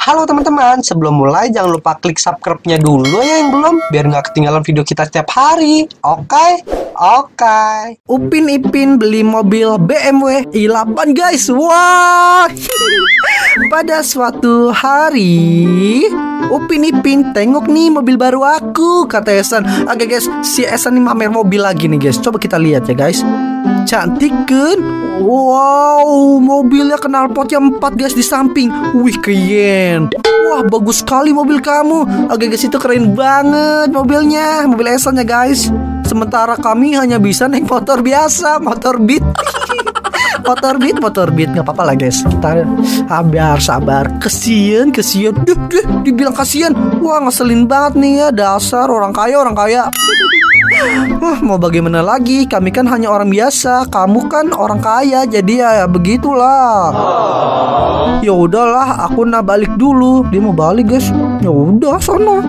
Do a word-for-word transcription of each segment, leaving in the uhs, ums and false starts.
Halo teman-teman, sebelum mulai jangan lupa klik subscribe-nya dulu ya yang belum, biar nggak ketinggalan video kita setiap hari. Oke? Oke. Upin Ipin beli mobil B M W i delapan guys. Wah. Pada suatu hari, Upin Ipin tengok nih mobil baru aku, kata Esan. Oke guys, si Esan nih mamer mobil lagi nih guys. Coba kita lihat ya guys. Cantik kan? Wow, mobilnya knalpotnya empat guys di samping. Wih, keren. Wah, bagus sekali mobil kamu. Oke guys, itu keren banget mobilnya. Mobil Esan ya guys. Sementara kami hanya bisa naik motor biasa, motor Beat. Motor Beat, motor Beat, nggak apa-apa lah guys. Kita sabar, sabar. Kesian, kesian. Duh, duh, dibilang kasihan. Wah, ngeselin banget nih ya. Dasar orang kaya, orang kaya. Wah, mau bagaimana lagi? Kami kan hanya orang biasa. Kamu kan orang kaya, jadi ya, ya begitulah. Ya udahlah, aku nak balik dulu. Dia mau balik guys. Ya udah, sono.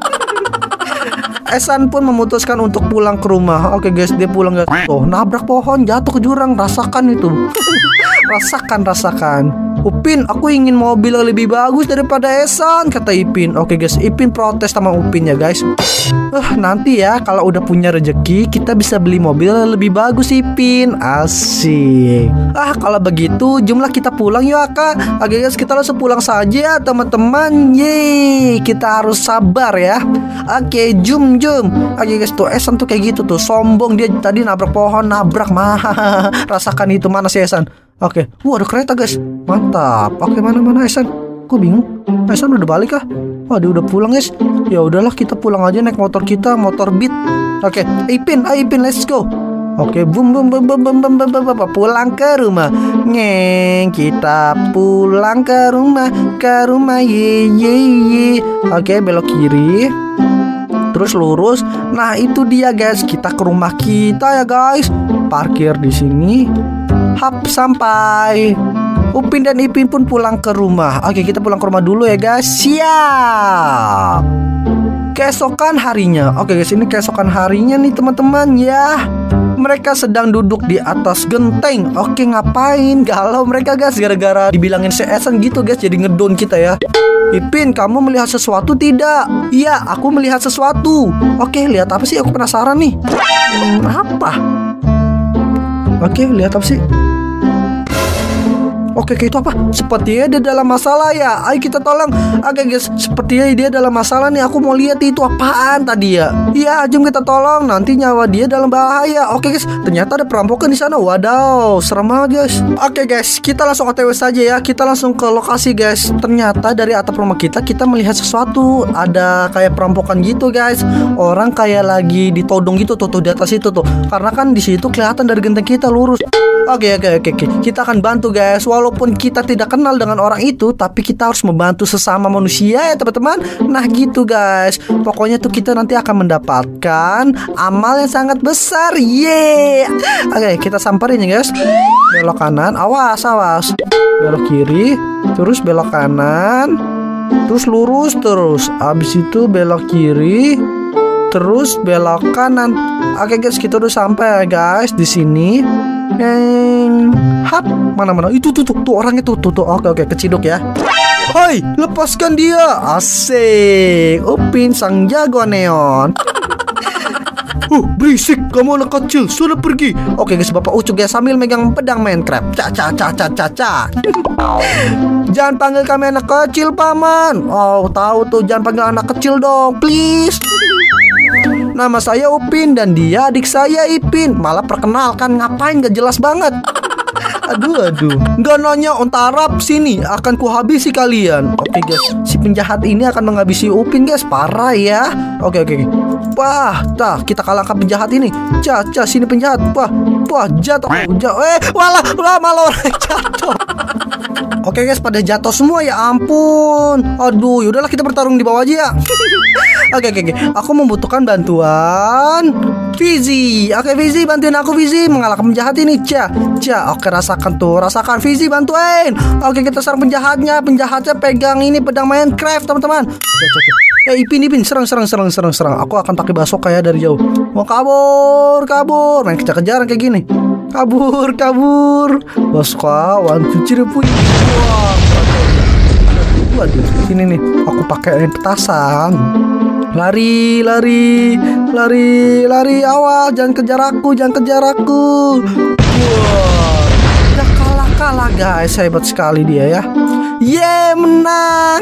Esan pun memutuskan untuk pulang ke rumah. Oke guys, dia pulang guys. Oh, nabrak pohon, jatuh ke jurang. Rasakan itu. Rasakan, rasakan. Upin, aku ingin mobil yang lebih bagus daripada Esan, kata Ipin. Oke guys, Ipin protes sama Upin ya guys. Uh, nanti ya kalau udah punya rezeki kita bisa beli mobil yang lebih bagus, Ipin. Asik. Ah, kalau begitu jumlah kita pulang yuk Kak. Oke guys, kita langsung pulang saja teman-teman. Yeay, kita harus sabar ya. Oke, jum jum. Oke guys, tuh Esan tuh kayak gitu tuh, sombong dia tadi nabrak pohon, nabrak mah. Rasakan itu, mana si Esan? Oke, wah ada kereta guys, mantap. Oke, mana mana Esan? Gue bingung. Esan udah balik kah? Wah, dia udah pulang guys. Ya udahlah, kita pulang aja naik motor kita, motor Beat. Oke, Ipin, ayo Ipin, let's go. Oke, bum bum bum bum bum bum bum bum, pulang ke rumah. Ngeng, kita pulang ke rumah, ke rumah ye ye ye. Oke, belok kiri. Terus lurus. Nah, itu dia guys, kita ke rumah kita ya guys. Parkir di sini. Hap, sampai. Upin dan Ipin pun pulang ke rumah. Oke, kita pulang ke rumah dulu ya guys. Siap. Keesokan harinya. Oke guys, ini keesokan harinya nih teman-teman ya. Mereka sedang duduk di atas genteng. Oke, ngapain? Galau mereka guys, gara-gara dibilangin si Esan gitu guys, jadi ngedon kita ya. Ipin, kamu melihat sesuatu tidak? Iya, aku melihat sesuatu. Oke, lihat apa sih? Aku penasaran nih. Hmm, apa? Oke, lihat apa sih? Oke, kayak itu apa? Sepertinya dia dalam masalah ya. Ayo kita tolong. Oke guys, sepertinya dia dalam masalah nih. Aku mau lihat itu apaan tadi ya. Iya, jom kita tolong. Nanti nyawa dia dalam bahaya. Oke guys, ternyata ada perampokan di sana. Wadaw, serem banget guys. Oke guys, kita langsung O T W saja ya. Kita langsung ke lokasi guys. Ternyata dari atap rumah kita kita melihat sesuatu. Ada kayak perampokan gitu guys. Orang kayak lagi ditodong gitu tuh, tuh di atas itu tuh. Karena kan di situ kelihatan dari genteng kita lurus. Oke oke oke oke. Kita akan bantu guys. Walaupun kita tidak kenal dengan orang itu, tapi kita harus membantu sesama manusia ya teman-teman. Nah gitu guys. Pokoknya tuh kita nanti akan mendapatkan amal yang sangat besar. Yeay. Oke, kita samperin ya guys. Belok kanan. Awas awas. Belok kiri. Terus belok kanan. Terus lurus terus. Abis itu belok kiri. Terus belok kanan. Oke guys, kita udah sampai ya guys di sini. Yang hap, mana-mana itu tuh, tuh tuh orangnya tuh tuh tuh. Oke oke, keciduk ya. Hai, lepaskan dia. Asik. Upin sang jago neon. Uh, berisik, kamu anak kecil, sudah pergi. Oke guys, Bapak Ucuk ya sambil megang pedang Minecraft. Ca ca ca ca ca ca. Jangan panggil kami anak kecil, Paman. Oh, tahu tuh, jangan panggil anak kecil dong, please. Nama saya Upin dan dia adik saya Ipin. Malah perkenalkan, ngapain gak jelas banget. Aduh aduh. Gak nanya onta Arab, sini akan kuhabisi kalian. Oke guys, si penjahat ini akan menghabisi Upin guys. Parah ya. Oke oke. Wah, tah kita kalahkan penjahat ini. Caca, sini penjahat. Wah, wah jatuh. Jatuh. Eh, walah, walah malah orang jatuh. Oke guys, pada jatuh semua ya ampun. Aduh, yaudahlah kita bertarung di bawah aja ya. Oke oke oke. Aku membutuhkan bantuan Fizi. Oke Fizi, bantuin aku Fizi mengalahkan penjahat ini. Ca, ca. Oke, rasakan tuh, rasakan Fizi, bantuin. Oke, kita serang penjahatnya. Penjahatnya pegang ini pedang Minecraft teman-teman. Ca, ca, ca. Eh Ipin Ipin serang serang serang serang serang. Aku akan pakai bazooka ya dari jauh. Mau kabur kabur. Main kejar-kejaran kayak gini. Kabur kabur. Bazooka one two three. Wah. Waduh, sini nih, aku pakai petasan. Lari, lari, lari, lari, awas, jangan kejar aku, jangan kejar aku. Wah, udah kalah-kalah guys, hebat sekali dia ya. Yeay, menang.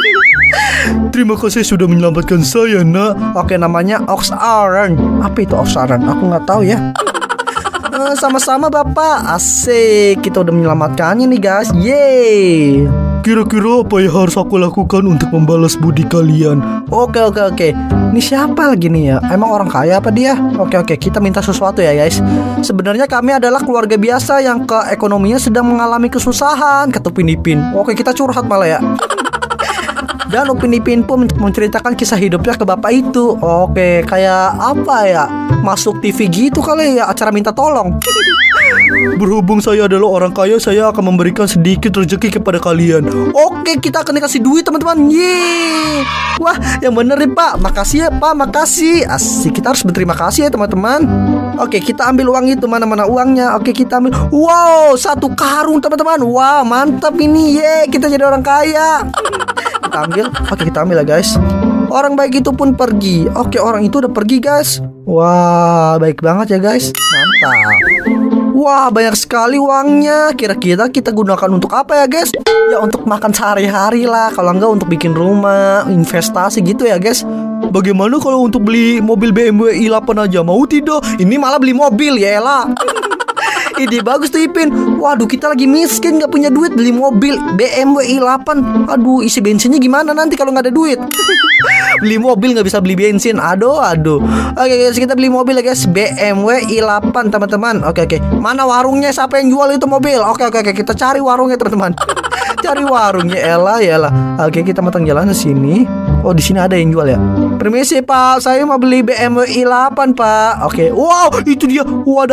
Terima kasih sudah menyelamatkan saya, nak. Oke, namanya Ox Iron. Apa itu Ox Iron? Aku nggak tahu ya. Sama-sama Bapak. Asik, kita udah menyelamatkannya nih guys. Yeay. Kira-kira apa yang harus aku lakukan untuk membalas budi kalian? Oke oke oke. Ini siapa lagi nih ya? Emang orang kaya apa dia? Oke oke, kita minta sesuatu ya guys. Sebenarnya kami adalah keluarga biasa yang ke ekonominya sedang mengalami kesusahan, kata Upin Ipin. Oke, kita curhat malah ya. Dan Upin Ipin pun menceritakan kisah hidupnya ke bapak itu. Oke, kayak apa ya? Masuk T V gitu kali ya, acara minta tolong. Berhubung saya adalah orang kaya, saya akan memberikan sedikit rezeki kepada kalian. Oke, kita akan dikasih duit teman-teman. Yeay. Wah, yang bener nih Pak. Makasih ya Pak, makasih. Asik, kita harus berterima kasih ya teman-teman. Oke, kita ambil uang itu. Mana-mana uangnya. Oke, kita ambil. Wow, satu karung teman-teman. Wah, mantap ini. Yeay, kita jadi orang kaya. Kita ambil. Oke, kita ambil ya guys. Orang baik itu pun pergi. Oke, orang itu udah pergi guys. Wah, baik banget ya guys. Mantap. Wah, banyak sekali uangnya. Kira-kira kita gunakan untuk apa ya guys? Ya untuk makan sehari-hari lah. Kalau enggak untuk bikin rumah, investasi gitu ya guys. Bagaimana kalau untuk beli mobil B M W i delapan aja? Mau tidak? Ini malah beli mobil ya elah. Ide bagus tuh Ipin. Waduh, kita lagi miskin, gak punya duit beli mobil B M W i delapan. Aduh, isi bensinnya gimana nanti kalau gak ada duit? Beli mobil gak bisa beli bensin. Aduh, aduh. Oke guys, kita beli mobil ya guys, B M W i delapan teman-teman. Oke oke. Mana warungnya? Siapa yang jual itu mobil? Oke oke oke. Kita cari warungnya teman-teman. Cari warungnya elah ya lah. Oke, kita matang jalan ke sini. Oh, di sini ada yang jual ya. Permisi Pak, saya mau beli B M W i delapan Pak. Oke. Wow, itu dia.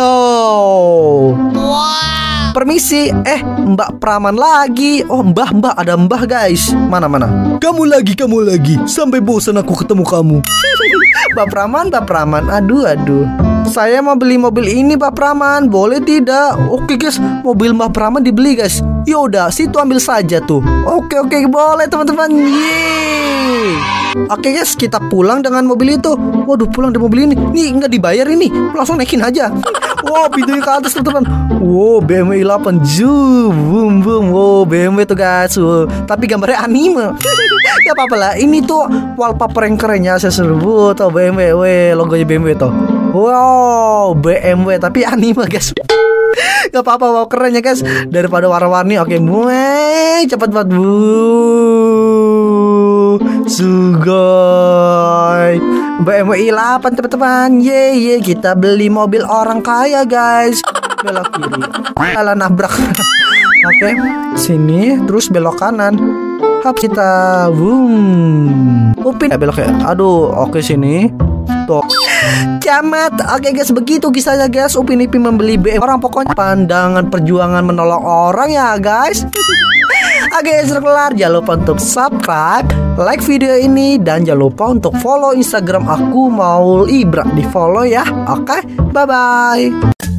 Wadaw. Wow. Permisi. Eh, Mbak Praman lagi. Oh, Mbah, Mbah, ada Mbah guys. Mana mana? Kamu lagi, kamu lagi. Sampai bosan aku ketemu kamu. Mbak Praman, Mbak Praman. Aduh, aduh. Saya mau beli mobil ini Mbak Praman. Boleh tidak? Oke guys, mobil Mbak Praman dibeli guys. Yaudah, situ ambil saja tuh. Oke oke, boleh teman-teman. Yeay. Oke guys, kita pulang dengan mobil itu. Waduh, pulang dengan mobil ini. Nih, nggak dibayar ini. Langsung naikin aja. Wow, pintunya ke atas teman-teman. Wow, B M W i delapan. Zuh, boom boom. Wow, B M W tuh guys. Wow. Tapi gambarnya anime. Gak apa-apa lah. Ini tuh wallpaper yang kerennya. Saya sebut tuh B M W. Weh, logonya B M W tuh. Wow, B M W tapi anime guys. Gak apa-apa, wow, keren ya guys. Daripada warna-warni. Oke, mueh, cepat banget bu. Sugoi B M W i delapan teman-teman. Ye ye, kita beli mobil orang kaya guys. Belok kiri. Salah nabrak. Oke, sini terus belok kanan. Hap kita. Boom. Upin ya belok ya. Aduh, oke sini. Tuh. Camat. Oke guys, begitu kisahnya guys. Upin Ipin membeli B M W orang, pokoknya pandangan perjuangan menolong orang ya guys. Oke, sudah kelar. Jangan lupa untuk subscribe, like video ini, dan jangan lupa untuk follow Instagram aku Maul Ibra. Di follow ya. Oke, bye bye.